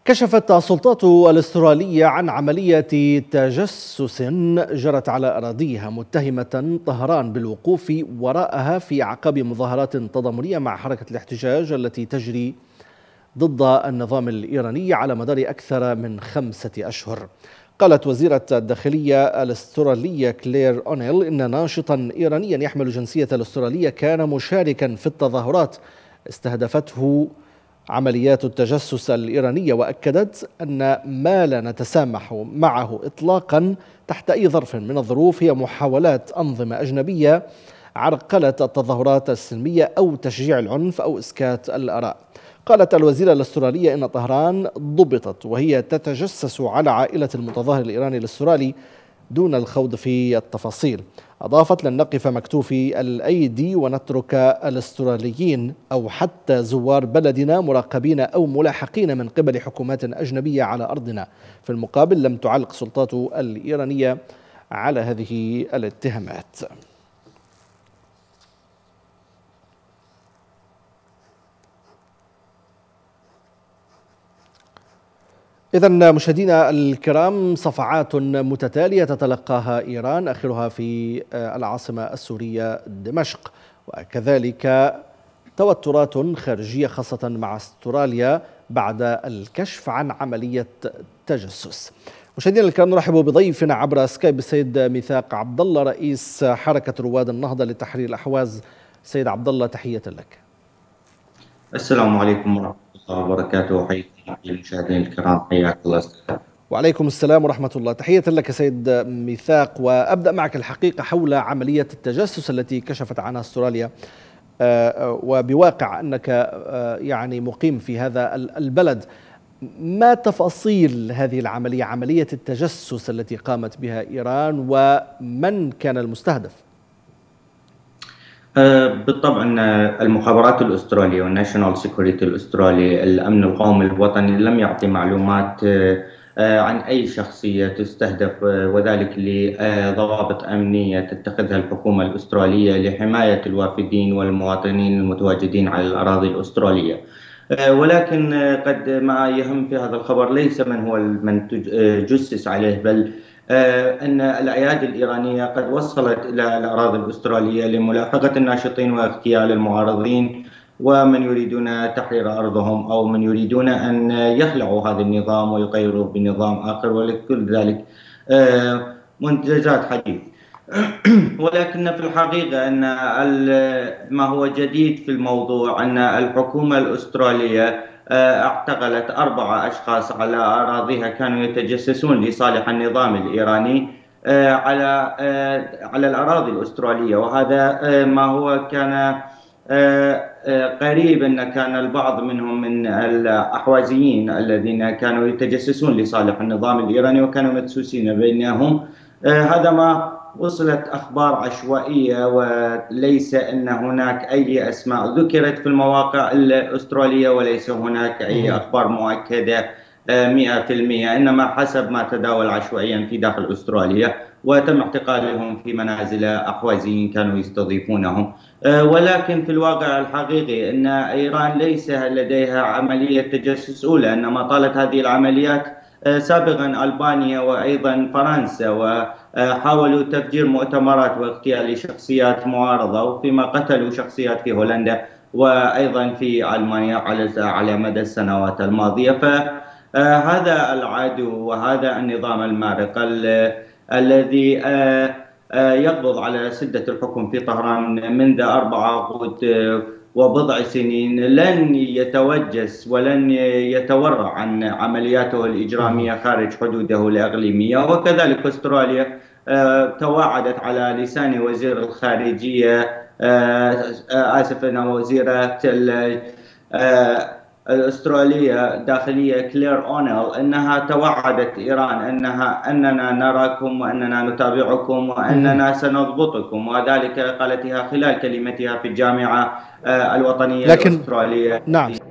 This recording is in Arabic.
كشفت السلطات الأسترالية عن عملية تجسس جرت على أراضيها، متهمة طهران بالوقوف وراءها في أعقاب مظاهرات تضامنية مع حركة الاحتجاج التي تجري ضد النظام الإيراني على مدار أكثر من 5 أشهر. قالت وزيرة الداخلية الأسترالية كلير أونيل إن ناشطا إيرانيا يحمل جنسية الأسترالية كان مشاركا في التظاهرات استهدفته عمليات التجسس الإيرانية، وأكدت أن ما لا نتسامح معه إطلاقا تحت أي ظرف من الظروف هي محاولات أنظمة أجنبية عرقلة التظاهرات السلمية أو تشجيع العنف أو إسكات الآراء. قالت الوزيرة الأسترالية إن طهران ضبطت وهي تتجسس على عائلة المتظاهر الإيراني الأسترالي دون الخوض في التفاصيل. أضافت: لن نقف مكتوفي الأيدي ونترك الأستراليين أو حتى زوار بلدنا مراقبين أو ملاحقين من قبل حكومات أجنبية على أرضنا. في المقابل لم تعلق السلطات الإيرانية على هذه الاتهامات. إذن مشاهدينا الكرام، صفعات متتالية تتلقاها إيران، آخرها في العاصمة السورية دمشق، وكذلك توترات خارجية خاصة مع استراليا بعد الكشف عن عملية تجسس. مشاهدينا الكرام، نرحب بضيفنا عبر سكايب السيد ميثاق عبد الله، رئيس حركة رواد النهضة لتحرير الأحواز. سيد عبد الله، تحية لك. السلام عليكم ورحمة الله وبركاته. حياكم المشاهدين الكرام، حياك الله أستاذ. وعليكم السلام ورحمة الله. تحية لك سيد ميثاق، وأبدأ معك الحقيقة حول عملية التجسس التي كشفت عنها استراليا، وبواقع أنك يعني مقيم في هذا البلد. ما تفاصيل هذه العملية، عملية التجسس التي قامت بها إيران، ومن كان المستهدف؟ بالطبع أن المخابرات الأسترالية والناشونال سيكوريتي الأسترالي، الأمن القومي الوطني، لم يعطي معلومات عن أي شخصية تستهدف، وذلك لضوابط أمنية تتخذها الحكومة الأسترالية لحماية الوافدين والمواطنين المتواجدين على الأراضي الأسترالية. ولكن قد ما يهم في هذا الخبر ليس من هو من جسس عليه، بل أن الأيادي الإيرانية قد وصلت إلى الأراضي الأسترالية لملاحقة الناشطين واغتيال المعارضين ومن يريدون تحرير أرضهم أو من يريدون أن يخلعوا هذا النظام ويغيروا بنظام آخر، ولكل ذلك منجزات حديث. ولكن في الحقيقة أن ما هو جديد في الموضوع أن الحكومة الأسترالية اعتقلت 4 أشخاص على أراضيها كانوا يتجسسون لصالح النظام الإيراني على الأراضي الأسترالية. وهذا ما هو كان قريب أن كان البعض منهم من الأحوازيين الذين كانوا يتجسسون لصالح النظام الإيراني وكانوا مدسوسين بينهم. هذا ما وصلت أخبار عشوائية، وليس أن هناك أي أسماء ذكرت في المواقع الأسترالية، وليس هناك أي أخبار مؤكدة 100%، إنما حسب ما تداول عشوائيا في داخل أستراليا، وتم اعتقالهم في منازل أحوازيين كانوا يستضيفونهم. ولكن في الواقع الحقيقي أن إيران ليس لديها عملية تجسس أولى، إنما طالت هذه العمليات سابقا ألبانيا وأيضا فرنسا، وحاولوا تفجير مؤتمرات واغتيال شخصيات معارضة، وفيما قتلوا شخصيات في هولندا وأيضا في ألمانيا على مدى السنوات الماضية. فهذا العدو وهذا النظام المارق الذي يقبض على سدة الحكم في طهران منذ 4 عقود وبضع سنين لن يتوجس ولن يتورع عن عملياته الإجرامية خارج حدوده الإقليمية. وكذلك أستراليا توعدت على لسان وزير الخارجية وزيرة الأسترالية داخلية كلير أونيل أنها توعدت إيران أننا نراكم وأننا نتابعكم وأننا سنضبطكم، وذلك قالتها خلال كلمتها في الجامعة الوطنية الأسترالية. نعم